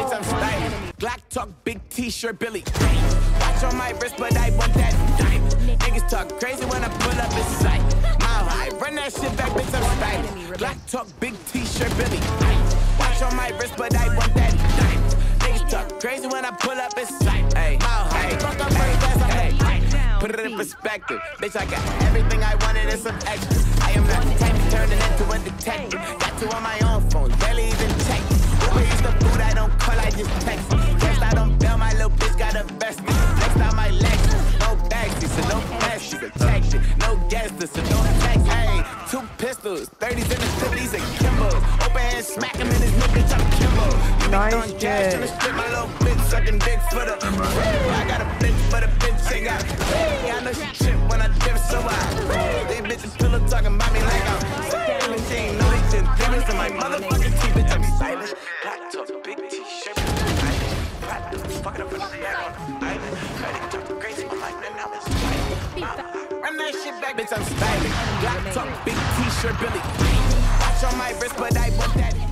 bitch, I'm styling. Glock talk, big t-shirt, Billy. Watch on my wrist, but I want that diamond. Niggas talk crazy when I pull up in sight. Mile high, run that shit back, bitch, I'm styling. Glock talk, big t-shirt, Billy. Watch on my wrist, but I want that diamond. Niggas talk crazy when I pull up in sight. Mile high, fuck up first class, I'm put it in perspective. Bitch, I got everything I wanted and some extra. I am not the type of turning into a detective. Got two on my own phone, barely even check. Uber is the food I don't call, I just text. First I don't bail, my little bitch got a vest. Next time my legs, no backseat, so no passes. Protected, no gas, so no tax. Hey, 2 pistols, 30s in the 50s and Kimbos. Open hand, smack him in his new bitch, I'm Kimbo. You be throwing cash on the strip, my little bitch sucking dick for the. I got a bitch, but a bitch ain't got. I know she trip when I dip, so I. These bitches pillow talking about me like I'm. She ain't know they just demons in my motherfucking teeth, bitch, I'm silent. Black top, big t-shirt, fucking up in the island. Talk crazy, I'm like, now it's silent. Run that shit back, bitch, I'm styling. Black top, big t-shirt, Billy. Watch on my wrist, but I want that.